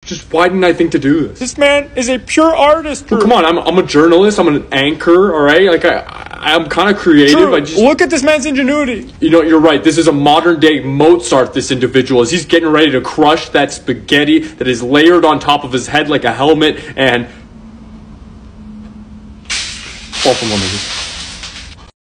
Just why didn't I think to do this? This man is a pure artist, Drew. Well, come on, I'm a journalist. I'm an anchor, all right? Like, I'm kind of creative. Drew, look at this man's ingenuity. You know, you're right. This is a modern-day Mozart, this individual. As he's getting ready to crush that spaghetti that is layered on top of his head like a helmet and... fall from one of these.